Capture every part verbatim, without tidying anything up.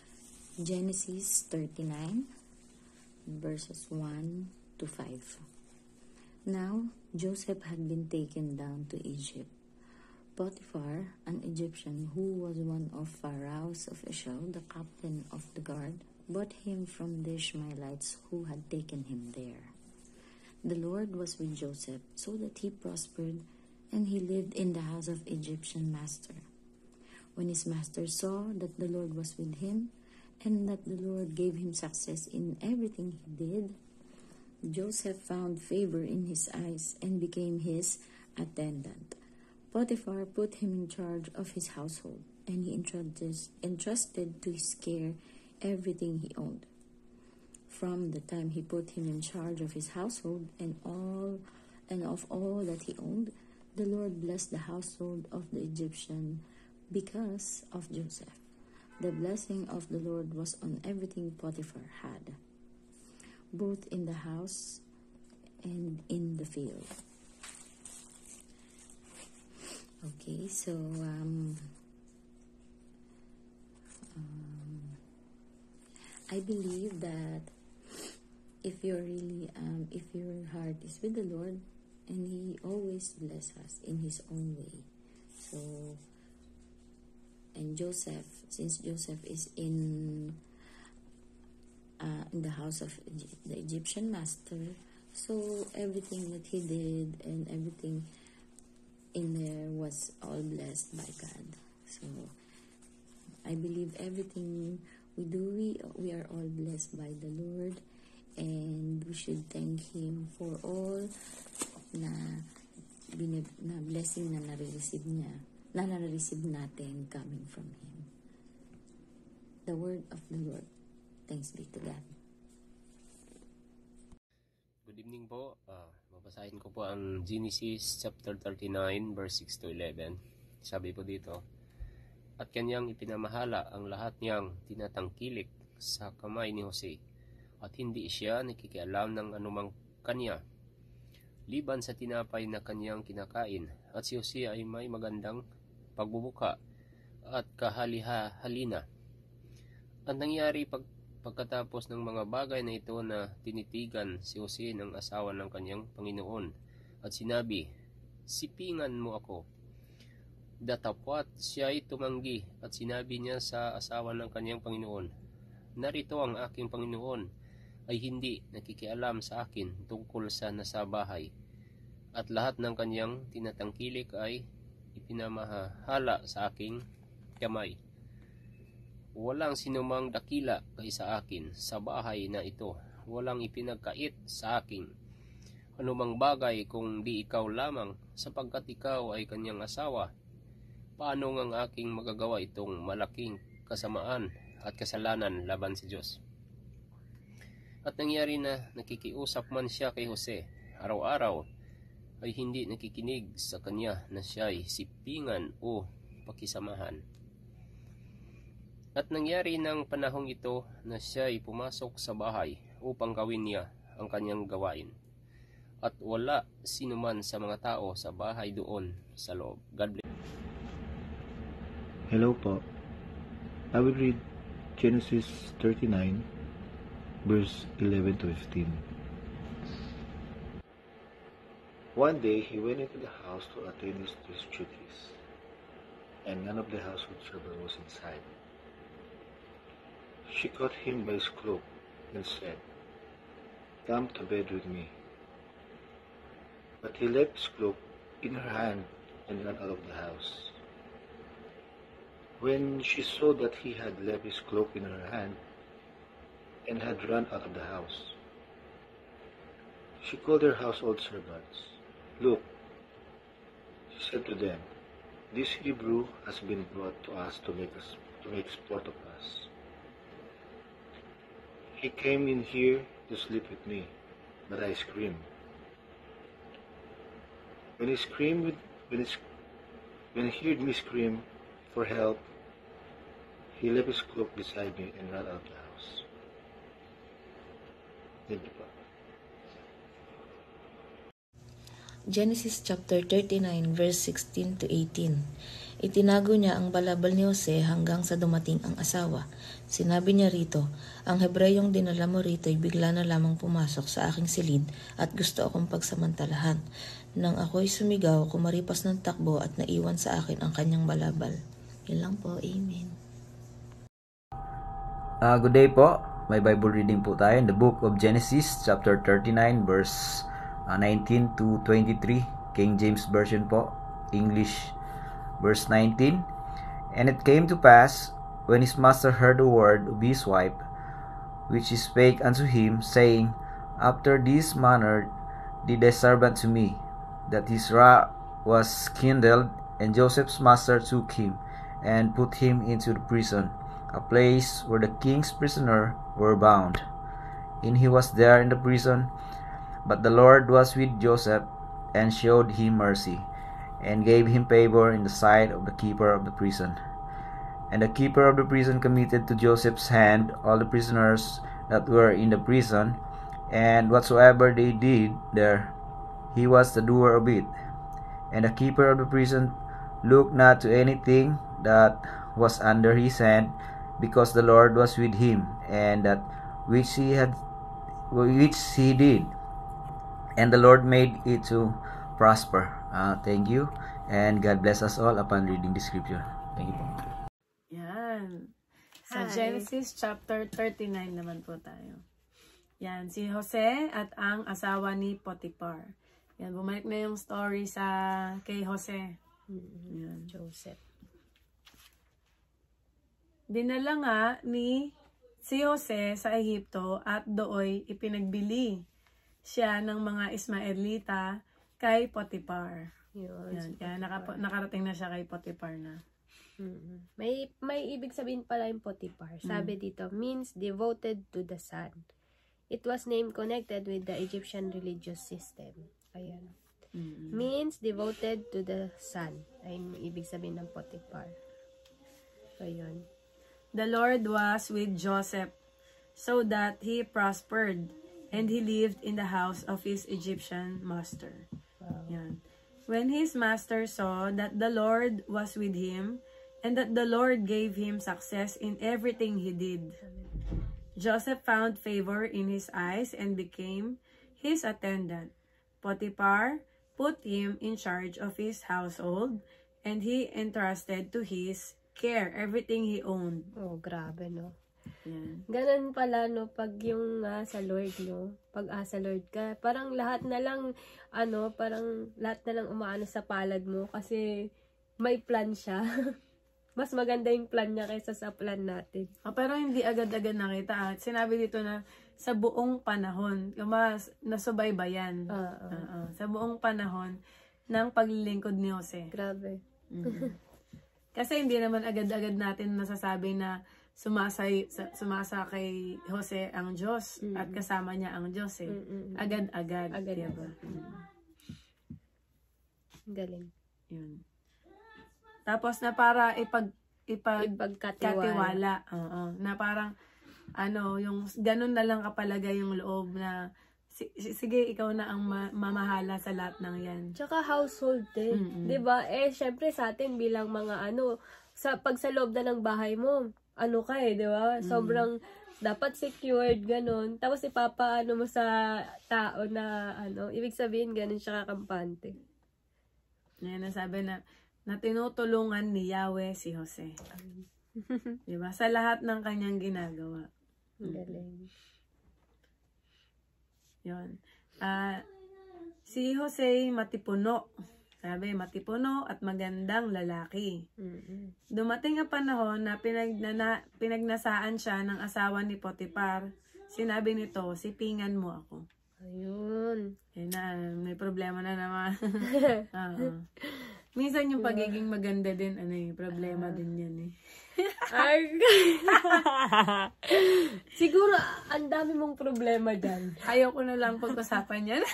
Genesis thirty-nine, verses one to five. Now, Joseph had been taken down to Egypt. Potiphar, an Egyptian who was one of Pharaoh's officials, the captain of the guard, bought him from the Ishmaelites who had taken him there. The Lord was with Joseph, so that he prospered, and he lived in the house of Egyptian master. When his master saw that the Lord was with him, and that the Lord gave him success in everything he did, Joseph found favor in his eyes and became his attendant. Potiphar put him in charge of his household, and he entrusted, entrusted to his care everything he owned. From the time he put him in charge of his household and all and of all that he owned, the Lord blessed the household of the Egyptian because of Joseph. The blessing of the Lord was on everything Potiphar had, both in the house and in the field. Okay, so um, um, I believe that if you're really, um, if your heart is with the Lord, and He always bless us in His own way. So, and Joseph, since Joseph is in uh, in the house of the Egyptian master, so everything that he did and everything in there was all blessed by God. So, I believe everything we do, we, we are all blessed by the Lord, and we should thank Him for all na, binib, na blessing na nare-receive niya, na nare-receive natin coming from Him. The word of the Lord. Thanks be to God. Good evening po. Uh, babasahin ko po ang Genesis chapter thirty-nine verse six to eleven. Sabi po dito, at kanyang ipinamahala ang lahat niyang tinatangkilik sa kamay ni Jose, at hindi siya nakikialam ng anumang kanya, liban sa tinapay na kanyang kinakain, at si Jose ay may magandang pagbubuka at kahalihalina. Ang nangyari pag, pagkatapos ng mga bagay na ito na tinitigan si Jose ng asawa ng kanyang Panginoon, at sinabi, sipingan mo ako. Datapwat siya ay tumanggi, at sinabi niya sa asawa ng kanyang Panginoon, narito ang aking Panginoon ay hindi nakikialam sa akin tungkol sa nasa bahay, at lahat ng kanyang tinatangkilik ay ipinamahala sa aking kamay. Walang sinumang dakila kaysa akin sa bahay na ito, walang ipinagkait sa akin anumang bagay kung di ikaw lamang, sapagkat ikaw ay kanyang asawa. Paano ngang aking magagawa itong malaking kasamaan at kasalanan laban sa Diyos? At nangyari na nakikiusap man siya kay Jose araw-araw, ay hindi nakikinig sa kanya na siya'y sipingan o pakisamahan. At nangyari ng panahong ito na siya'y pumasok sa bahay upang gawin niya ang kanyang gawain, at wala sinuman sa mga tao sa bahay doon sa loob. God bless. Hello po. I will read Genesis thirty-nine, verse eleven to fifteen. One day he went into the house to attend to his duties, and none of the household servants was inside. She caught him by his cloak and said, come to bed with me. But he left his cloak in her hand and ran out of the house. When she saw that he had left his cloak in her hand and had run out of the house, she called her household servants. Look, she said to them, this Hebrew has been brought to us to make us to make sport of us. He came in here to sleep with me, but I screamed. When he screamed, when he, when he heard me scream for help, he left his cloak beside me and ran out of the house. Thank you, Papa. Genesis chapter thirty-nine, verse sixteen to eighteen. Itinago niya ang balabal ni Jose hanggang sa dumating ang asawa. Sinabi niya rito, ang Hebreyong dinala mo rito ay bigla na lamang pumasok sa aking silid at gusto akong pagsamantalahan. Nang ako'y sumigaw, kumaripas ng takbo at naiwan sa akin ang kanyang balabal. Yun lang po, amen. Uh, good day po. May Bible reading po tayo in the book of Genesis chapter thirty-nine verse uh, nineteen to twenty-three, King James Version po, English. Verse nineteen, and it came to pass, when his master heard the word of his wife, which he spake unto him, saying, After this manner did thy servant to me, that his wrath was kindled, and Joseph's master took him, and put him into the prison, a place where the king's prisoner were bound. And he was there in the prison, but the Lord was with Joseph, and showed him mercy, and gave him favor in the sight of the keeper of the prison. And the keeper of the prison committed to Joseph's hand all the prisoners that were in the prison, and whatsoever they did there, he was the doer of it. And the keeper of the prison looked not to anything that was under his hand, because the Lord was with him, and that which he had, which he did, and the Lord made it to prosper. Uh, thank you, and God bless us all upon reading the scripture. Thank you po. Yan. Sa Hi. Genesis chapter thirty-nine naman po tayo. Yan, si Jose at ang asawa ni Potiphar. Yan, bumalik na yung story sa kay Jose. Yan. Joseph. Dinala nga ni si Jose sa Ehipto at dooy ipinagbili siya ng mga Ismaelita kay Potiphar. Yun. Yan, si kaya naka, Potiphar. nakarating na siya kay Potiphar na. Mm-mm. May may ibig sabihin pala yung Potiphar. Sabi dito, means devoted to the sun. It was name connected with the Egyptian religious system. Ayan. Mm-hmm. Means devoted to the sun. Ayun yung ibig sabihin ng Potiphar. Ayun. The Lord was with Joseph, so that he prospered, and he lived in the house of his Egyptian master. Wow. Yan. When his master saw that the Lord was with him, and that the Lord gave him success in everything he did, Joseph found favor in his eyes and became his attendant. Potiphar put him in charge of his household, and he entrusted to his care everything he owned. Oh, grabe, no? Yan. Ganun pala, no, pag yung uh, sa Lord, no? Pag uh, sa Lord ka, parang lahat na lang, ano, parang lahat na lang umaano sa palad mo kasi may plan siya. Mas maganda yung plan niya kaysa sa plan natin. Oh, pero hindi agad-agad nakita. At sinabi dito na sa buong panahon, yung mas nasubaybayan. Uh, uh. Uh, uh, sa buong panahon ng paglilingkod ni Jose. Grabe. Mm-hmm. Kasi hindi naman agad-agad natin nasasabi na sumasay, sumasa kay Jose ang Diyos mm-hmm. at kasama niya ang Diyos eh. Mm-hmm. Agad-agad. Agad, diba? agad. Mm-hmm. Galing. Yun. Tapos na para ipag, ipag ipagkatiwala. Oo. Na parang ano, yung ganun na lang kapalagay yung loob na sige, ikaw na ang ma mamahala sa lahat ng yan. Tsaka household din. Mm-hmm. Diba? Eh, syempre sa atin bilang mga ano, sa pag sa loob na ng bahay mo, ano ka eh, diba? Mm-hmm. Sobrang dapat secured, ganun. Tapos ipapaano mo sa tao na, ano, ibig sabihin, ganun siya kakampante. Yan, nasabi na, na tinutulungan ni Yahweh si Jose. Diba? Sa lahat ng kanyang ginagawa. Galing. Yun. Uh, si Jose matipuno. Sabi, matipuno at magandang lalaki. Mm-hmm. Dumating ang panahon na pinagnana, pinagnasaan siya ng asawa ni Potiphar. Sinabi nito, sipingan mo ako. Ayun. Yan na, may problema na naman. uh-huh. Minsan yung pagiging maganda din, ano eh, problema uh, din yan eh. Ay, siguro, ang dami mong problema dyan. Ayaw ko na lang pag-usapan yan.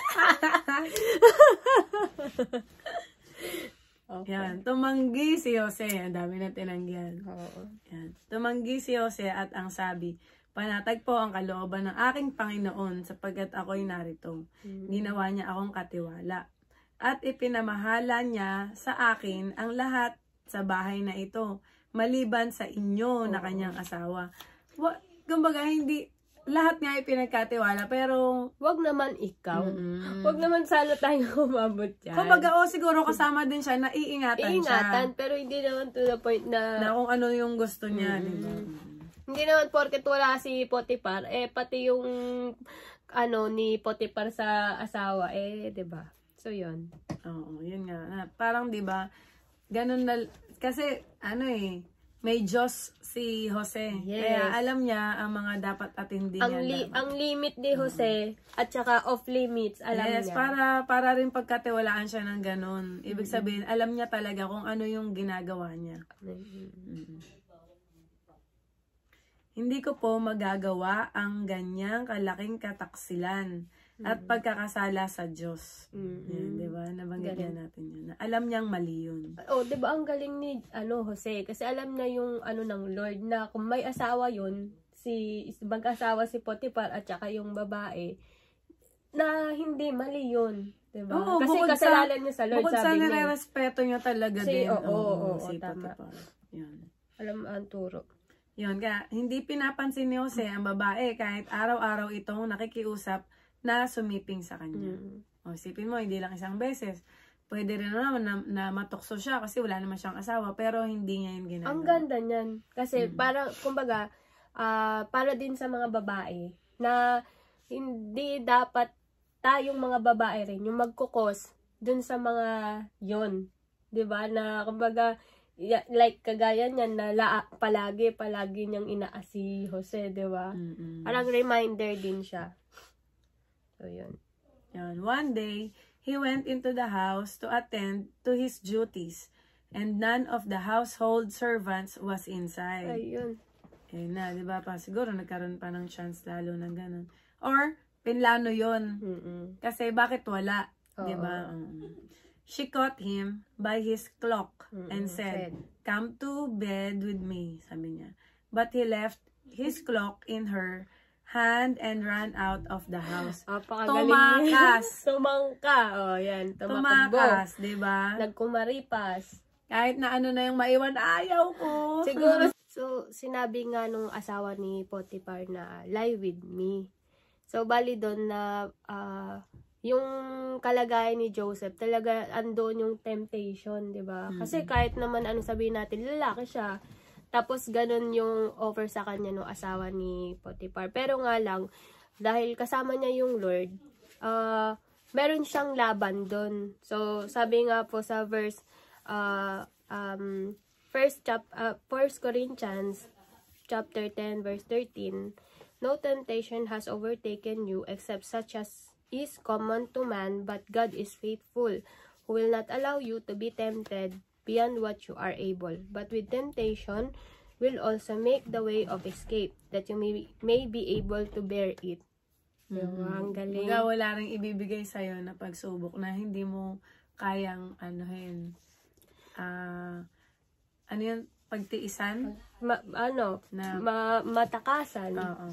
Okay. Yan, tumanggi si Jose. Ang dami na tinanggihan. Oo. Yan. Tumanggi si Jose at ang sabi, panatag po ang kalooban ng aking Panginoon sapagkat ako'y narito. Mm-hmm. Ginawa niya akong katiwala. At ipinamahala niya sa akin ang lahat sa bahay na ito, maliban sa inyo na kanyang asawa. Wa, kumbaga, hindi, lahat nga ay pinagkatiwala, pero wag naman ikaw. Mm-mm. Wag naman sana tayo umabot dyan. kumbaga, o siguro kasama din siya, naiingatan Iingatan, siya. pero hindi naman to the point na, Na kung ano yung gusto niya, Mm-mm. di ba? hindi naman porket wala si Potiphar, eh pati yung ano ni Potiphar sa asawa, eh, 'di ba? So, yun. Oo, yun nga. Na, parang, di ba, ganun na, kasi, ano eh, may Diyos si Jose. Yes. Kaya alam niya ang mga dapat atindin Ang, niya. li- dapat. ang limit ni Jose, at saka off limits, alam yes, niya. para para rin pagkatiwalaan siya ng ganun. Ibig sabihin, alam niya talaga kung ano yung ginagawa niya. Mm. Hindi ko po magagawa ang ganyang kalaking kataksilan at pagkakasala sa Diyos. Mm-mm. Yan, di ba? Nabanggit Galing. natin yun. Na alam niyang mali yun. Oh, 'di ba ang galing ni ano Jose kasi alam na yung ano ng Lord na kung may asawa yun, si mag-asawa si Potiphar at saka yung babae na hindi mali yun, 'di ba? Oo, Kasi bukod sa- kasalanan niya sa Lord, Bukod sa sabi niya. nire-respeto niya talaga Si- din. oo, oo, si tama. Potiphar. Yun. Alam ang turo. Yun, kaya hindi pinapansin ni Jose ang babae kahit araw-araw itong nakikiusap na sumiping sa kanya. Mm. O, isipin mo, hindi lang isang beses. Pwede rin naman na, na matukso siya kasi wala naman siyang asawa, pero hindi niya yun ginagawa. Ang ganda niyan kasi Mm. parang kumbaga ah, para din sa mga babae na hindi dapat tayong mga babae rin yung magkukos dun sa mga yon, 'di ba? Na kumbaga ya- like kagaya niyan na la, palagi palagi niyang inaas si Jose, 'di ba? Mm-mm. Parang reminder din siya. So yun. Yun. One day, he went into the house to attend to his duties, and none of the household servants was inside. Ayun. Eh na, di ba pa? Siguro nagkaroon pa ng chance lalo ng ganun. Or, pinlano yun. Mm-mm. Kasi bakit wala? Oo. Di ba? Oo. She caught him by his cloak and Mm-mm, said, said. "Come to bed with me," sabi niya. But he left his cloak in her hand and ran out of the house. Apakagaling Tumakas. niya. Tumangka. Oh, yan. Tumakbo. Tumakas, di ba? Nagkumaripas. Kahit na ano na yung maiwan, ayaw ko. Siguro. So, sinabi nga nung asawa ni Potiphar na, lie with me. So, bali doon na, ah, yung kalagayan ni Joseph, talaga andon yung temptation, di ba? Kasi kahit naman ano sabihin natin, lalaki siya. Tapos, ganun yung offer sa kanya nung asawa ni Potiphar. Pero nga lang, dahil kasama niya yung Lord, ah, meron siyang laban doon. So, sabi nga po sa verse, ah, um, First chap uh, First Corinthians chapter ten verse thirteen, no temptation has overtaken you except such as is common to man, but God is faithful, who will not allow you to be tempted beyond what you are able, but with temptation will also make the way of escape, that you may, may be able to bear it. Diba? Ang galing. Baga, wala rin ibibigay sa'yo na pagsubok na hindi mo kayang anuhin. Ah... ano yun, pagtiisan? Ma- ano, Na- ma- matakasan. Oo.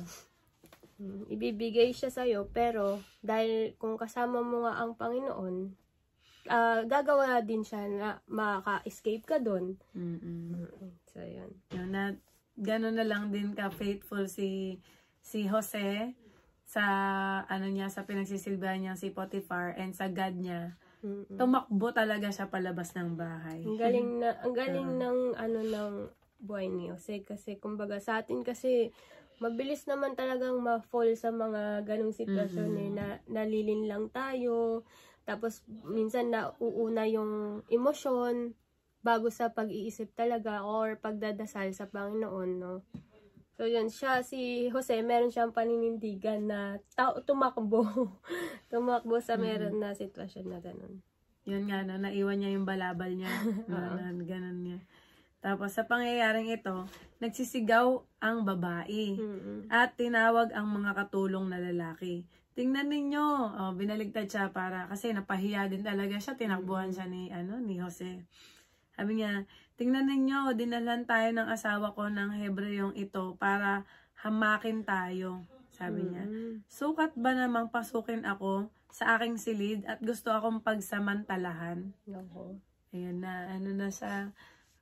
Hmm, ibibigay siya sa'yo, pero dahil kung kasama mo nga ang Panginoon, ah gagawa din siya na maka-escape ka doon. Mm-mm. So, yun. Yun na, gano'n na lang din ka-faithful si si Jose sa ano niya, sa pinagsisilbihan niya si Potiphar and sa God niya. Mm-mm. Tumakbo talaga siya palabas ng bahay. Ang galing na, ang galing ng ano ng buhay ni Jose kasi kumbaga sa atin kasi mabilis naman talagang ma-fall sa mga ganong sitwasyon eh, na nalilin lang tayo, tapos minsan nauuna yung emosyon bago sa pag-iisip talaga or pagdadasal sa Panginoon, no? So yun, siya, si Jose, meron siyang paninindigan na tao tumakbo. tumakbo sa meron na sitwasyon na ganun. Yun nga, no, naiwan niya yung balabal niya. Ganun, ganun niya. Tapos sa pangyayaring ito, nagsisigaw ang babae Mm-mm. at tinawag ang mga katulong na lalaki. Tingnan ninyo, oh, binaligtad siya para, kasi napahiya din talaga siya, tinakbuhan siya ni, ano, ni Jose. Sabi niya, tingnan ninyo, dinalan tayo ng asawa ko ng Hebreyong ito para hamakin tayo. Sabi niya, sukat ba namang pasukin ako sa aking silid at gusto akong pagsamantalahan? Nako. Ayan na, ano na siya,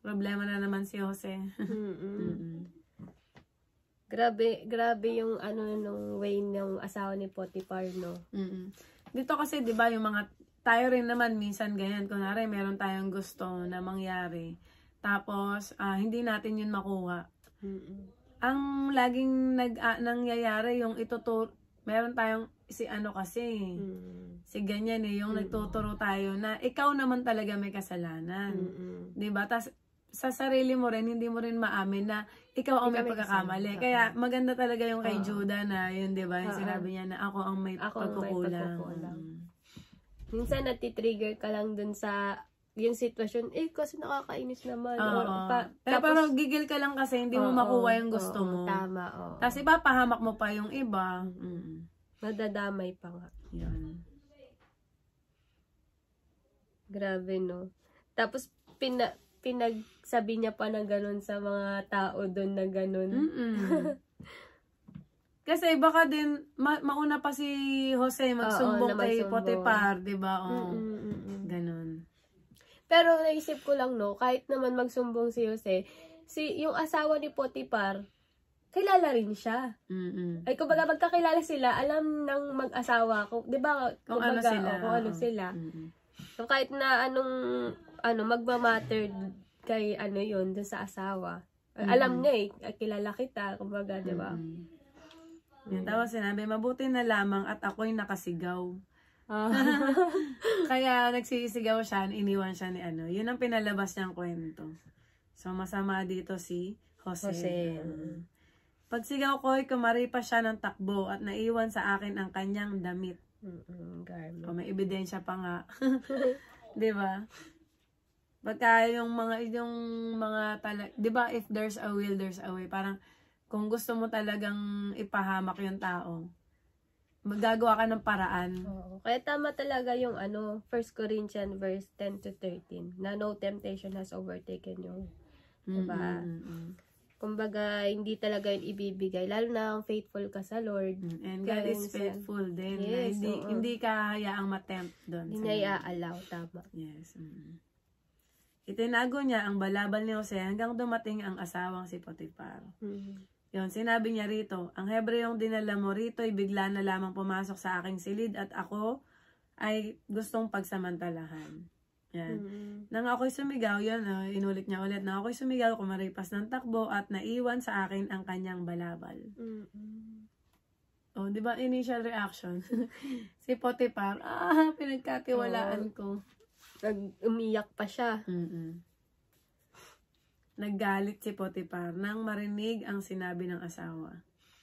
problema na naman si Jose. Mm-mm. Grabe, grabe yung ano nung way ng asawa ni Potiphar, no? Mm-mm. Dito kasi, di ba, yung mga, tayo rin naman minsan ganyan. Kunwari, meron tayong gusto na mangyari. Tapos, ah, hindi natin yun makuha. Mm-mm. Ang laging nag, ah, nangyayari, yung ituturo, meron tayong, si ano kasi, Mm-mm. si ganyan eh, yung nagtuturo tayo na ikaw naman talaga may kasalanan. Mm-mm. Di ba? Tas, sa sarili mo rin, hindi mo rin maamin na ikaw ang may Ikaw may pagkakamali. kasalanan. Kaya maganda talaga yung kay Oo. Judah na yun, di ba? Yung Oo. sinabi niya na ako ang may Ako ang may pagkukulang. pagkukulang. Mm. Minsan natitrigger ka lang dun sa yung sitwasyon, eh kasi nakakainis naman. Oo. Or, pa, Pero, tapos, pero gigil ka lang kasi hindi mo oo, makuha yung gusto oo, mo. Tama, oo. Tapos ipapahamak mo pa yung iba. Mm. Madadamay pa nga. Yun. Grabe, no? Tapos, pina, pinagsabi niya pa na ganun sa mga tao doon na ganun. Mm-mm. Kasi baka din, ma- mauna pa si Jose magsumbong Oo, na kay magsumbong. Potiphar, di ba? Oo. Mm-mm, mm-mm. Ganon. Pero naisip ko lang, no, kahit naman magsumbong si Jose, si, yung asawa ni Potiphar, kilala rin siya. Mm-mm. Ay, kumbaga, magkakilala sila, alam ng mag-asawa, kung, di ba, Kung ano kumbaga, sila. o, kung ano oo. sila. Mm-mm. So, kahit na anong, ano, magmamatter kay, ano yun, dun sa asawa. Alam niya eh, kilala kita, kumbaga, di ba? Mm-mm. Yan, tapos sinabi, mabuti na lamang at ako'y nakasigaw. Ah. Kaya nagsisigaw siya, iniwan siya ni ano. Yun ang pinalabas niyang kwento. So, masama dito si Jose. Jose. Uh, Pagsigaw ko'y kumari pa siya ng takbo at naiwan sa akin ang kanyang damit. Mm-mm, garment. O, may ebidensya pa nga. Di ba? Pagka yung mga, yung mga tala, di ba, if there's a will, there's a way. Parang, kung gusto mo talagang ipahamak yung tao, magagawa ka ng paraan. Oo. Kaya tama talaga yung ano, First Corinthians verse ten to thirteen, na no temptation has overtaken you. Diba? Mm-mm. Kumbaga, hindi talaga yun ibibigay. Lalo na kung faithful ka sa Lord. And God Kaya is minsan- faithful din. na Yes, hindi, oo. hindi ka hayaang matempt doon. Hindi sa na Lord. i-allow. Tama. Yes. Mm. Itinago niya ang balabal ni Jose hanggang dumating ang asawang si Potiphar. Mm. Yun, sinabi niya rito, ang Hebreyong dinala mo rito ay bigla na lamang pumasok sa aking silid at ako ay gustong pagsamantalahan. Yan. Mm. Nang ako'y sumigaw, yun, uh, inulit niya ulit, nang ako'y sumigaw, kumaripas ng takbo at naiwan sa akin ang kanyang balabal. Mm. Oh, di ba initial reaction? Si Potiphar, ah, pinagkatiwalaan ko. Nag-umiyak pa siya. Mm-mm. Naggalit si Potiphar nang marinig ang sinabi ng asawa.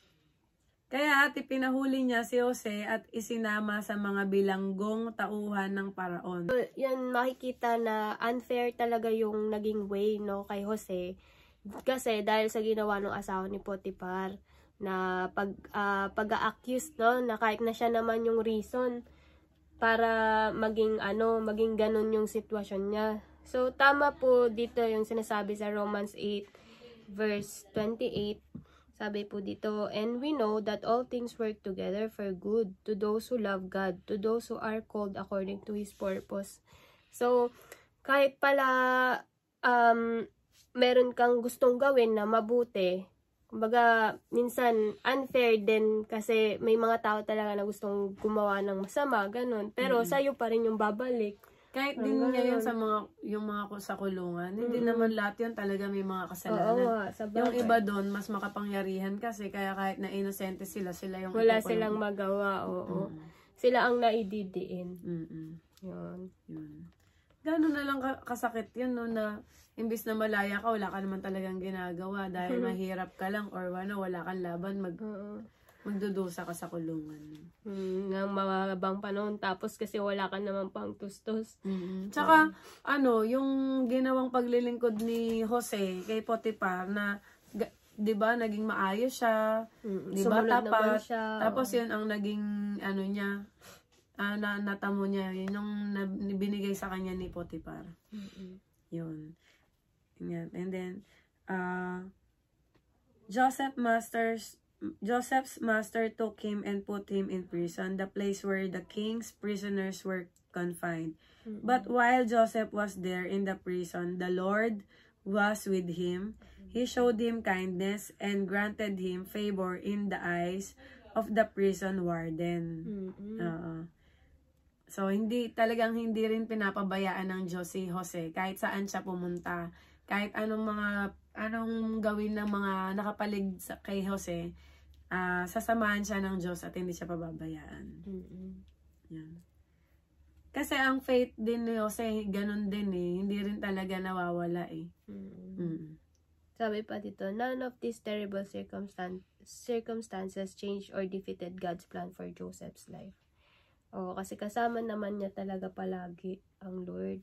Kaya at ipinahuli niya si Jose at isinama sa mga bilanggong tauhan ng paraon. Yan, makikita na unfair talaga yung naging way, no, kay Jose. Kasi dahil sa ginawa ng asawa ni Potiphar, na pag, uh, pag-a-accuse, no, na kahit na siya naman yung reason para maging, ano, maging ganun yung sitwasyon niya. So, tama po dito yung sinasabi sa Romans eight, verse twenty-eight. Sabi po dito, and we know that all things work together for good to those who love God, to those who are called according to His purpose. So, kahit pala um, meron kang gustong gawin na mabuti, kumbaga, minsan unfair din kasi may mga tao talaga na gustong gumawa ng masama, ganun. Pero Mm-hmm. sa'yo pa rin yung babalik. Kahit Ang din ganun. ngayon sa mga, yung mga ku- sa kulungan, hindi Mm-mm. naman lahat yun talaga may mga Oo kasalanan. nga, sa Yung bagay. iba doon, mas makapangyarihan kasi kaya kahit na inosente sila, sila yung Wala ikukulong. silang magawa, oo. Mm-mm. Sila ang naididiin. Mm-mm. Yun. Yun. Gano'n na lang ka- kasakit yun, no, na imbis na malaya ka, wala ka naman talagang ginagawa dahil mahirap ka lang or ano, wala kang laban, mag, Oo. magdudusa ka sa kulungan. Hmm, ng mababang panahon. Tapos kasi wala ka naman pang tustos. Mm-hmm. Tsaka, ano, yung ginawang paglilingkod ni Jose kay Potiphar na, ga- di ba, naging maayos siya, Mm, di ba, sumunod naman tapat. siya. Tapos yun ang naging, ano niya, ah, na, natamo niya, yun yung na, binigay sa kanya ni Potiphar. Mm-mm. Yun. Yan. And then, uh, Joseph Masters, Joseph's master took him and put him in prison, the place where the king's prisoners were confined. Mm-mm. But while Joseph was there in the prison, the Lord was with him, he showed him kindness and granted him favor in the eyes of the prison warden. Mm-mm. Oo. So, hindi, talagang hindi rin pinapabayaan ng Diyos si Jose kahit saan siya pumunta. Kahit anong mga, anong gawin ng mga nakapalig sa, kay Jose, uh, sasamahan siya ng Diyos at hindi siya pababayaan. Mm-mm. Yan. Kasi ang faith din ni Jose, ganun din eh. Hindi rin talaga nawawala eh. Mm-mm. Mm. Sabi pa dito, none of these terrible circumstan- circumstances changed or defeated God's plan for Joseph's life. Oo, kasi kasama naman niya talaga palagi ang Lord.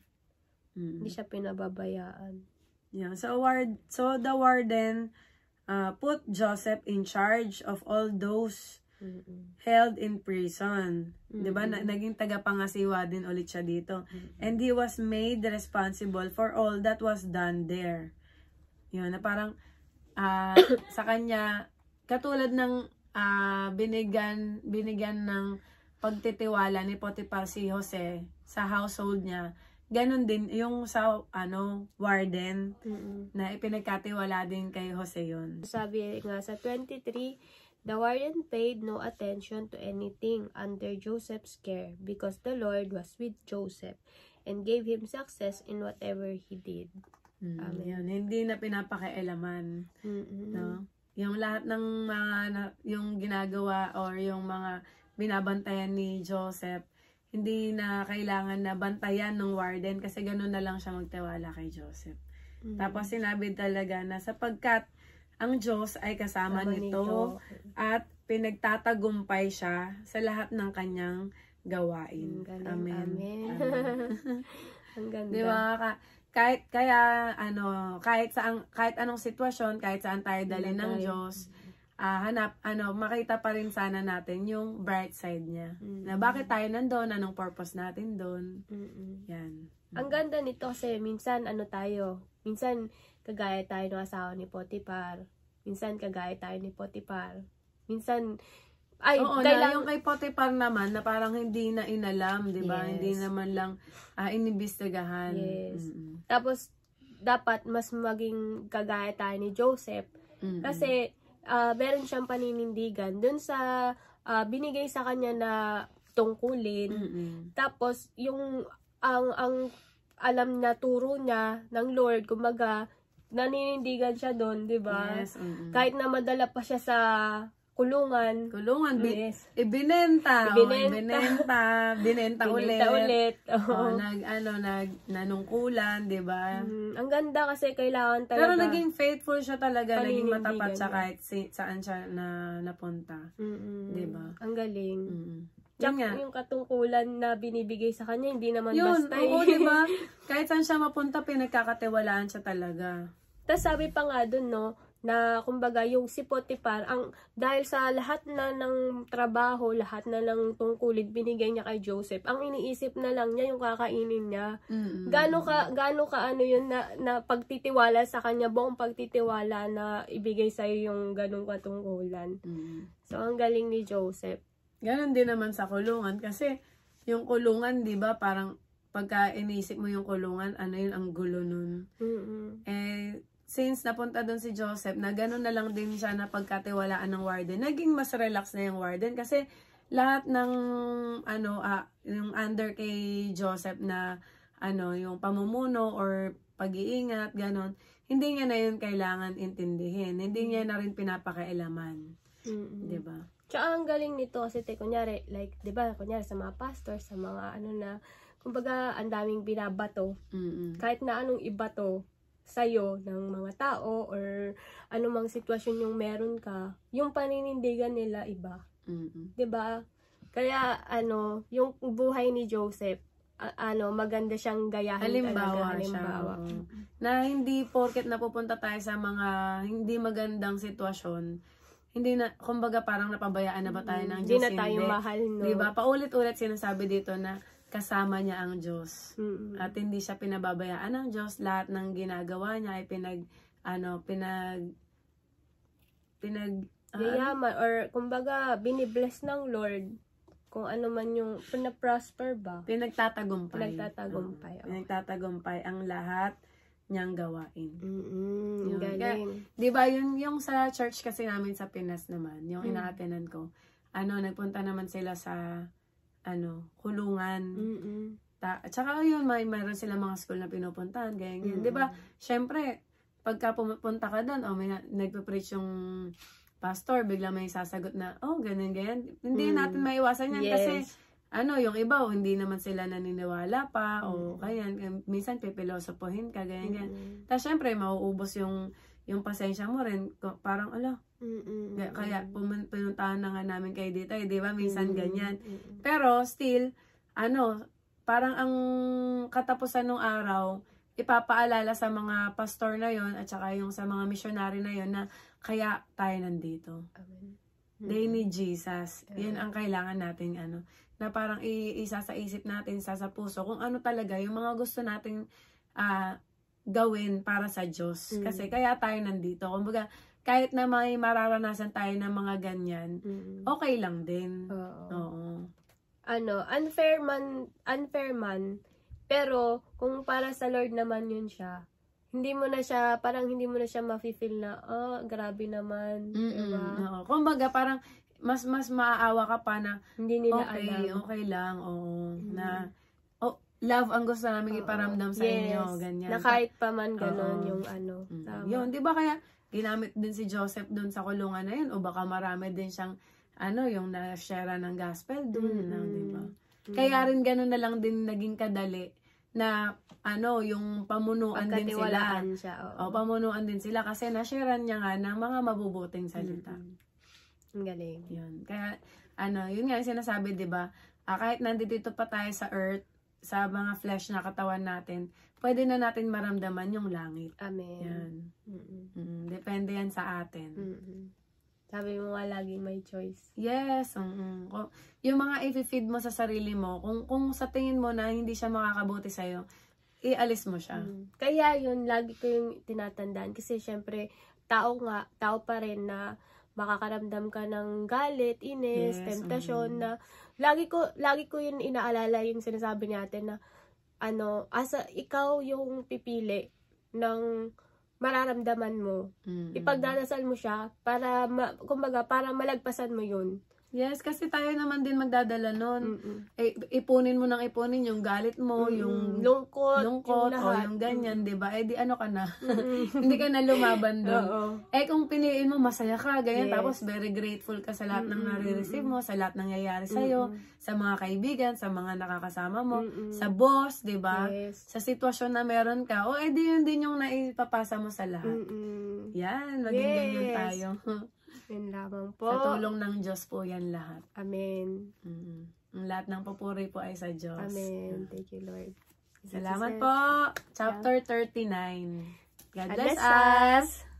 Mm. Hindi siya pinababayaan. Yeah, so, ward, so the warden uh, put Joseph in charge of all those Mm-mm. held in prison. Mm-mm. 'Di ba? Na, naging tagapangasiwa din ulit siya dito. Mm-mm. And he was made responsible for all that was done there. Yun, na parang uh, sa kanya, katulad ng uh, binigyan, binigyan ng pagtitiwala ni Potiphar si Jose sa household niya, ganun din yung sa ano warden Mm-mm. na ipinagkatiwala din kay Jose yun. Sabi nga sa twenty-three, the warden paid no attention to anything under Joseph's care because the Lord was with Joseph and gave him success in whatever he did. Mm, Amen. yun, hindi na pinapakialaman. Mm-mm. No? Yung lahat ng mga na, yung ginagawa or yung mga binabantayan ni Joseph, hindi na kailangan na bantayan ng warden kasi gano'n na lang siya magtiwala kay Joseph. Mm-mm. Tapos sinabi talaga na sapagkat ang Diyos ay kasama Kasama nito nito. at pinagtatagumpay siya sa lahat ng kanyang gawain. Ang galing. Amen. Amen. Amen. Ang ganda. Di ba? Ka- kahit kaya ano, kahit saan kahit anong sitwasyon, kahit saan tayo dali ng tayo. Diyos, ah, hanap ano, makita pa rin sana natin yung bright side niya. Mm. Na bakit tayo nandoon, anong purpose natin doon. Mm-mm. Yan. Ang ganda nito kasi minsan ano tayo, minsan kagaya tayo ng asawa ni Potiphar, minsan kagaya tayo ni Potiphar, minsan ay Oo, kailang, na yung kay Potiphar naman na parang hindi na inalam, 'di ba? Yes. Hindi naman lang ah, inimbestigahan. Yes. Mm-mm. tapos dapat mas maging kagaya tayo ni Joseph Mm-mm. kasi ah, meron siyang paninindigan dun sa ah, binigay sa kanya na tungkulin. Mm-mm. Tapos yung ang ang alam na turo niya ng Lord, kumbaga naninindigan siya doon, 'di ba? Yes. mm-mm. Kahit na madala pa siya sa kulungan. Kulungan, bi- Yes. ibinenta, Ibinenta. oh, ibinenta, binenta ulit. Binenta ulit. Oh, Oo. nag ano nag nanungkulan, 'di ba? Mm, ang ganda kasi kailangan talaga. Pero naging faithful siya talaga, naging Paninindigan matapat siya niya. kahit si, saan siya na napunta. Mm-mm. Diba? Ang galing. Mm. Tsaka Yun nga. yung katungkulan na binibigay sa kanya, hindi naman Yun, basta oo, eh. di ba? Kahit saan siya mapunta, pinagkakatiwalaan siya talaga. Tapos sabi pa nga dun, no, na kumbaga yung si Potiphar, ang, dahil sa lahat na ng trabaho, lahat na ng tungkulin binigay niya kay Joseph, ang iniisip na lang niya yung kakainin niya. Mm-mm. Gaano ka, gaano ka ano yun na, na pagtitiwala sa kanya, buong pagtitiwala na ibigay sa'yo yung ganong katungkulan. Mm. So, ang galing ni Joseph. Ganon din naman sa kulungan kasi yung kulungan, 'di ba, parang pagka iniisip mo yung kulungan, ano yun, ang gulo nun. Mm-mm. Eh since napunta doon si Joseph, na gano'n na lang din siya na pagkatiwalaan ng warden, naging mas relax na yung warden kasi lahat ng ano ah, yung under kay Joseph na ano, yung pamumuno or pag-iingat, gano'n, hindi niya na yun kailangan intindihin. Hindi niya na rin pinapakialaman. Mm-mm. 'Di ba? Tsaka ang galing nito kasi te, kunyari, like, di ba, kunyari sa mga pastor, sa mga ano na, kumbaga, ang daming binabato. Mm. Kahit na anong ibato sa'yo ng mga tao or anumang sitwasyon yung meron ka, yung paninindigan nila iba. Mm. Di ba? Kaya, ano, yung buhay ni Joseph, a- ano, maganda siyang gayahin Halimbawa, talaga. Halimbawa. siya. oo. Na hindi porket napupunta tayo sa mga hindi magandang sitwasyon, hindi na, kumbaga parang napabayaan na ba tayo ng Hindi Diyos? na tayo mahal, no? Diba? Paulit-ulit sinasabi dito na kasama niya ang Diyos. Mm-mm. At hindi siya pinababayaan ng Diyos. Lahat ng ginagawa niya ay pinag, ano, pinag, pinag, ah, Yayaman, or kumbaga, binibless ng Lord kung ano man yung pinaprosper ba. pinagtatagumpay. Pinagtatagumpay, Oo. oo. Pinagtatagumpay ang lahat niyang gawain. Mm-mm, Yun. galing. Kaya, di ba, yun, yung sa church kasi namin sa Pinas naman, yung Mm. ina-attenan ko, ano, nagpunta naman sila sa, ano, kulungan. Mm-mm. Ta- at saka yun, may mayroon sila mga school na pinupuntahan, ganyan, ganyan. Mm-mm. Di ba, syempre, pagka pumunta ka doon, o may na- nagpe-preach yung pastor, bigla may sasagot na, oh, ganyan, ganyan. Hindi Mm. natin maiwasan yan Yes. kasi, ano, yung iba, o, hindi naman sila naniniwala pa, o kaya, minsan pipilosopohin ka, ganyan, ganyan. Mm-mm. Tapos, syempre, mauubos yung, yung pasensya mo rin. Ko- Parang, ala, Mm-mm. kaya, kaya pumun- pinuntahan na nga namin kayo dito, eh, di ba? Minsan Mm-mm. ganyan. Mm-mm. Pero, still, ano, parang ang katapusan ng araw, ipapaalala sa mga pastor na yon at saka yung sa mga missionary na yon na kaya tayo nandito. Amen. They need Jesus. Yan ang kailangan natin, ano, na parang i- isa sa isip natin, isa sa puso, kung ano talaga yung mga gusto nating ah, gawin para sa Diyos. Mm. Kasi kaya tayo nandito. Kumbaga, kahit na may mararanasan tayo ng mga ganyan, Mm-mm. okay lang din. Oo. Oo. Ano, unfair man, unfair man, pero kung para sa Lord naman yun siya, hindi mo na siya, parang hindi mo na siya mafe-feel na, ah, grabe naman, diba? Oo. Kumbaga, parang mas mas maaawa ka pa na Hindi nila okay, alam. okay lang. Oo. Mm. Na, oh, love ang gusto namin Oo. iparamdam sa Yes. inyo. Ganyan. Na kahit pa man ganun Oo. yung ano. Mm. Tama. Yun, di ba kaya ginamit din si Joseph dun sa kulungan na yun o baka marami din siyang ano, yung na-share ng gospel dun, Mm-mm. na, di ba? Mm. Kaya rin ganun na lang din naging kadali na ano, yung pamunuan din sila. Pagkatiwalaan siya. O, Oo. pamunuan din sila kasi na-sharean niya nga ng mga mabubuting salita. Mm-mm. Ang galing. Yun. Kaya, ano, yun nga yung sinasabi, di ba? Ah, kahit nandito pa tayo sa earth, sa mga flesh na katawan natin, pwede na natin maramdaman yung langit. Amen. Yan. Mm-mm. Mm, depende yan sa atin. Mm-mm. Sabi mo nga laging may choice. Yes. mm Kung- Yung mga i-feed mo sa sarili mo, kung, kung sa tingin mo na hindi siya makakabuti sa'yo, ialis mo siya. Mm. Kaya yun, lagi ko yung tinatandaan. Kasi syempre, tao nga, tao pa rin na makakaramdam ka ng galit, inis, Yes, temptasyon mm. na lagi ko lagi ko yun inaalala yung sinasabi natin na ano, asa ikaw yung pipili ng mararamdaman mo. Mm-mm. Ipagdadasal mo siya para ma, kumbaga para malagpasan mo yun. Yes, kasi tayo naman din magdadala nun. Mm-mm. Eh, ipunin mo nang ipunin yung galit mo, Mm-mm. yung lungkot, lungkot, yung o lahat. yung ganyan, di ba? Eh, di ano ka na? Mm-mm. Hindi ka na lumaban doon. Oo. Eh, kung piliin mo, masaya ka, ganyan. Yes. Tapos, very grateful ka sa lahat ng Mm-mm. nare-receive mo, sa lahat ng nangyayari sa'yo, sa mga kaibigan, sa mga nakakasama mo, Mm-mm. sa boss, di ba? Yes. Sa sitwasyon na meron ka, o eh, di yun din yung naipapasa mo sa lahat. Mm-mm. Yan, maging Yes. ganyan tayo. Yun lamang po. Sa tulong ng Diyos po yan lahat. Amen. Mm. Ang lahat ng papuri po ay sa Diyos. Amen. Thank you, Lord. Salamat Jesus. po. Chapter thirty-nine. God God bless bless us. us.